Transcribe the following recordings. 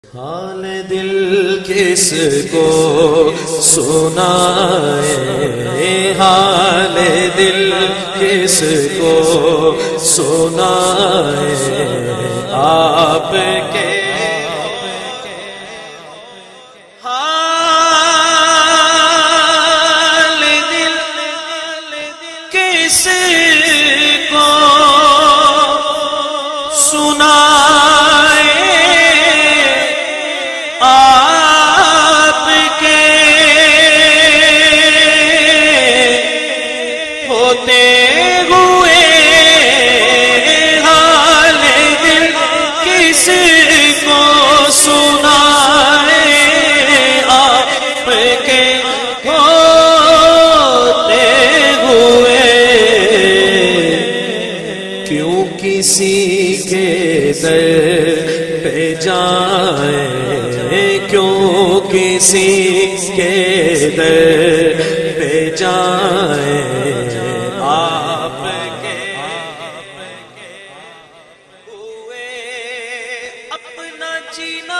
حال دل کس کو سنائے، حال دل کس کو سنائے، آپ کے حال دل کس کو سنائے، آپ کے ہوتے ہوئے حال دل کس کو سنائے، آپ کے ہوتے ہوئے کیوں کسی کے در پہ جائیں، کیوں کسی کے در پہ جائیں، آپ کے ہوئے اپنا جینا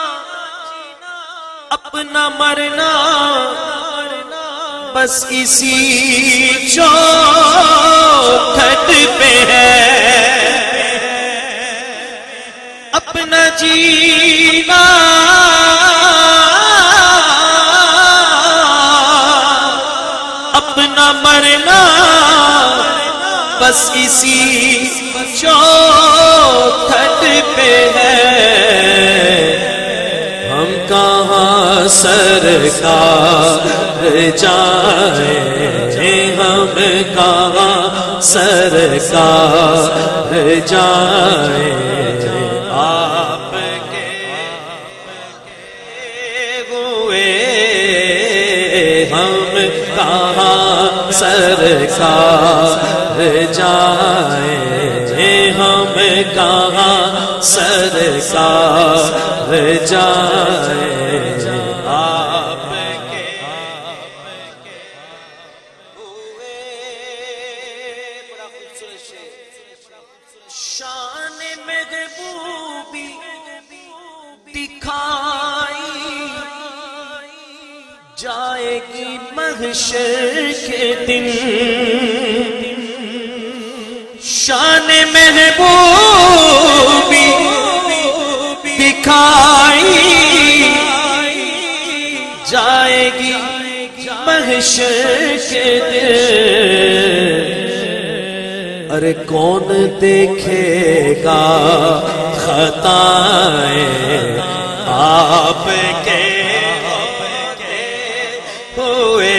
اپنا مرنا بس اسی چوکھٹ پہ ہے، اپنا جینا اپنا مرنا بس اسی چوکھٹ پہ ہے، ہم کہاں سرکار جائیں، ہم کہاں سرکار جائیں، آپ کے ہوئے ہم کہاں سرکار جائیں، ہم کہاں سرکار جائیں، آپ کے ہوئے بڑا خوبصورت شعر، شان محبوبی دکھائی جائے گی محشر کے دن، شان محبوبی دکھائی جائے گی محشر کے دن، ارے کون دیکھے گا خطائیں آپ کے ہوئے،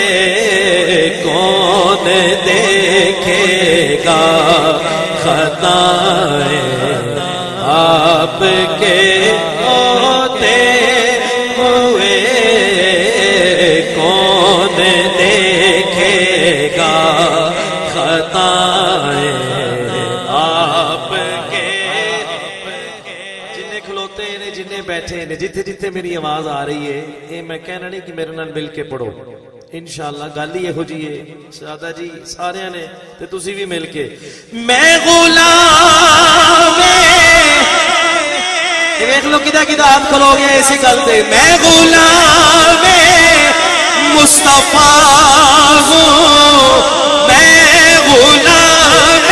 کون دیکھے گا خطائیں آپ کے ہوتے ہوئے، کون دیکھے گا خطائیں آپ کے، جنہیں کھلوتے ہیں جنہیں بیٹھے ہیں جتھے جتھے میری آواز آ رہی ہے، یہ میں کہنا نہیں کہ میرے نال مل کے پڑھو، انشاءاللہ گل ہی یہو جی ہے سادہ جی سارے نے تے تسی بھی مل کے، میں غلام دیکھ لو کدھا کدھا آپ کھلو گے اسی گل تے، میں غلام مصطفیٰ ہوں، میں غلام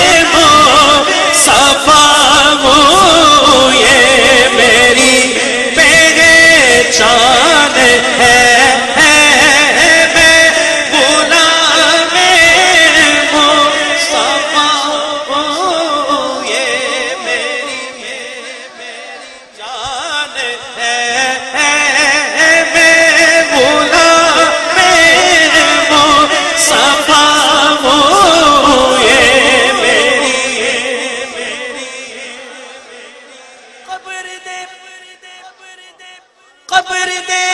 مصطفیٰ ہوں، یہ میری پہچان ہے، قبر دے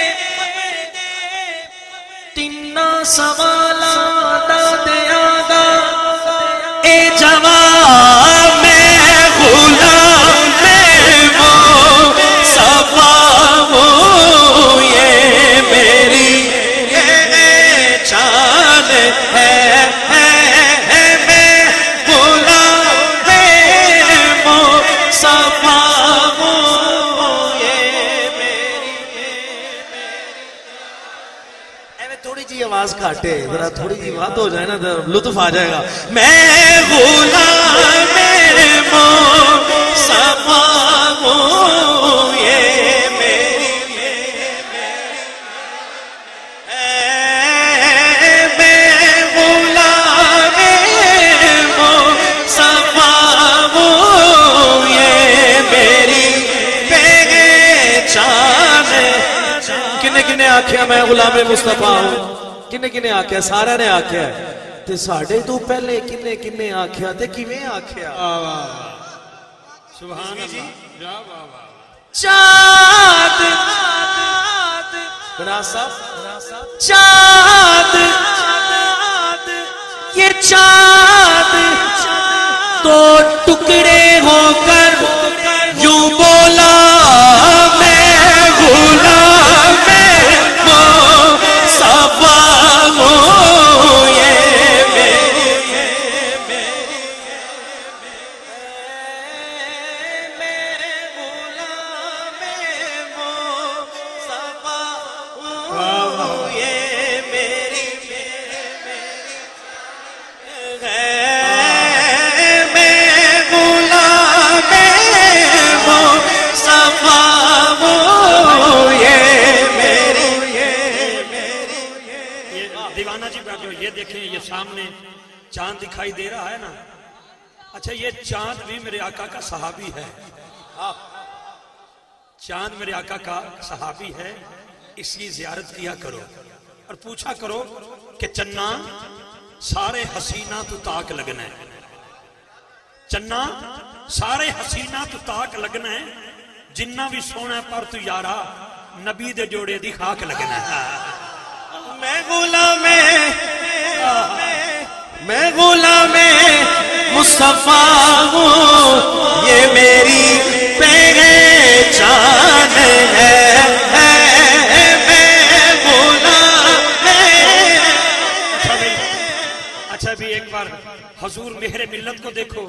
تینا سوالا دا دیا دا اے جواب میں غلام مصطفیٰ ہوں، یہ میری پہچان ہے، میں غلام مصطفیٰ ہوں، آواز کاٹے ذرا تھوڑی جی بات ہو جائے نا تو لطف آ جائے گا. میں غلام مصطفیٰ ہوں یہ میری میں غلام مصطفیٰ ہوں یہ میری پہچان. کنے کنے آکھیا میں غلام مصطفیٰ ہوں؟ کنے کنے آکھیا؟ سارا نے آکھیا ہے. تے ساڑھے تو پہلے کنے کنے آکھیا تے کیویں آکھیا؟ سبحان اللہ. چاند بناس صاحب چاند یہ چاند تو ٹکڑے ہو کر یوں بولا میں غلام مصطفیٰ ہوں یہ میری سامنے چاند دکھائی دے رہا ہے نا. اچھا یہ چاند بھی میرے آقا کا صحابی ہے. چاند میرے آقا کا صحابی ہے. اس کی زیارت کیا کرو اور پوچھا کرو کہ چنا سارے حسینہ تو تاک لگنا ہے. چنا سارے حسینہ تو تاک لگنا ہے. جنہ بھی سونا پر تو یارا نبی دے جوڑے دی خاک لگنا ہے. میں غلام مصطفیٰ ہوں یہ میری پہچان ہے. میں غلام. اچھا بھی ایک بار حضور مہر ملت کو دیکھو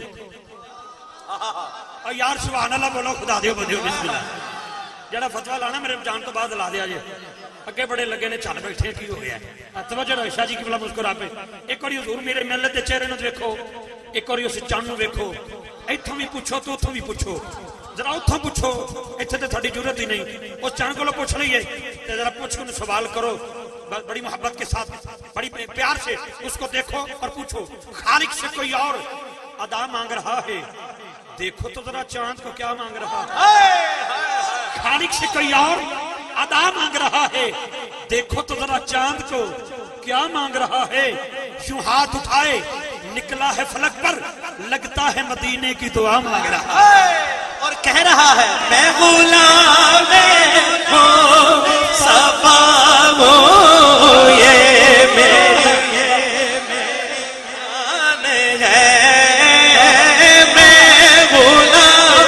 اور یار سبحان اللہ بولو خدا دیو بدیو بسم اللہ. جڑا فتوہ لانا میرے جان تو بعد لا دیا جے. اگے بڑے لگے نے چل بیٹھے کی ہو گیا ہے. توجہ رہو شاہ جی کی بلا مسکرا پہ. ایک اور حضور میرے ملت دے چہرے نو دیکھو. ایک اور اس چاند نو دیکھو. ایتھوں بھی پوچھو تو اتھوں بھی پوچھو. ذرا اتھوں پوچھو ایتھے تے تھوڑی ضرورت ہی نہیں. اس چاند کو پوچھ لئیے تے ذرا پوچھ کے سوال کرو بڑی محبت کے ساتھ بڑی پیار سے اس کو دیکھو اور پوچھو خالق سے کوئی اور ادا مانگ رہا ہے. دیکھو تو ذرا چاند کو کیا مانگ رہا ہے. خالق سے کوئی اور ادا مانگ رہا ہے. دیکھو تو ذرا چاند کو کیا مانگ رہا ہے. یوں ہاتھ اٹھائے نکلا ہے فلک پر لگتا ہے مدینے کی دعا مانگ رہا ہے. اور کہہ رہا ہے میں غلام مصطفیٰ ہوں یہ میری جان ہے. میں غلام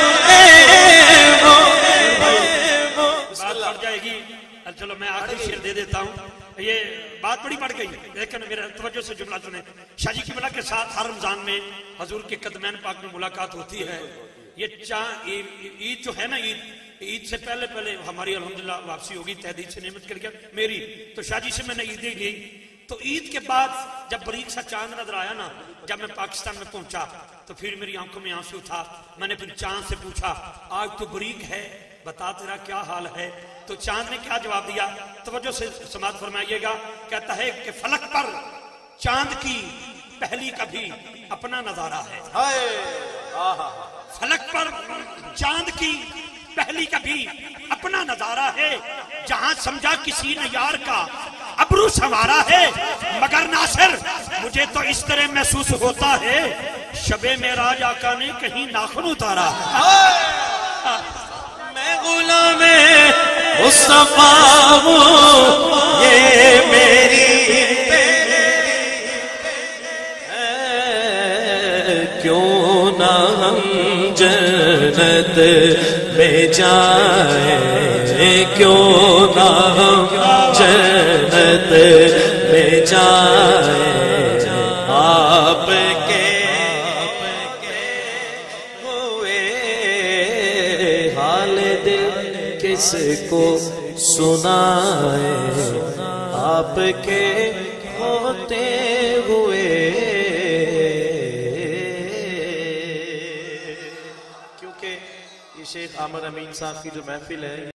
بات بڑھ جائے گی. چلو میں آخری شعر دے دیتا ہوں. یہ بات بڑی بڑھ گئی لیکن میرے توجہ سے جملہ سنیں. شاہ جی کی بلا کے ساتھ ہر رمضان میں حضور کے قدمین پاک میں ملاقات ہوتی ہے. یہ عید جو ہے نا عید سے پہلے ہماری الحمدللہ واپسی ہوگی تحدید سے نعمت کر کے میری. تو شاہ جی سے میں نے عیدیں لی. تو عید کے بعد جب بریک سا چاند نظر آیا نا جب میں پاکستان میں پہنچا تو پھر میری آنکھوں میں آنسو تھا. میں نے پھر چاند سے پوچھا آج تو بریک ہے بتا تیرا کیا حال ہے. تو چاند نے کیا جواب دیا توجہ سے سماعت فرمائیے گا. کہتا ہے کہ فلک پر چاند کی پہلی کبھی اپنا نظارہ ہے. فلک پر چاند کی پہلی کبھی اپنا نظارہ ہے. جہاں سمجھا کسی نے یار کا ابرو سنوارا ہے. مگر ناصر مجھے تو اس طرح محسوس ہوتا ہے شب معراج آقا نے کہیں ناخن اتارا. میں غلام مصطفیٰ ہوں یہ میری کیوں نہ ہم جنت میں جائیں. کیوں نہ ہم جنت میں جائیں. آپ کے ہوئے حال دل کس کو سنائے. آپ کے ہوتے ہوئے کیونکہ یہ شیخ عامر امین صاحب کی جو محفل ہے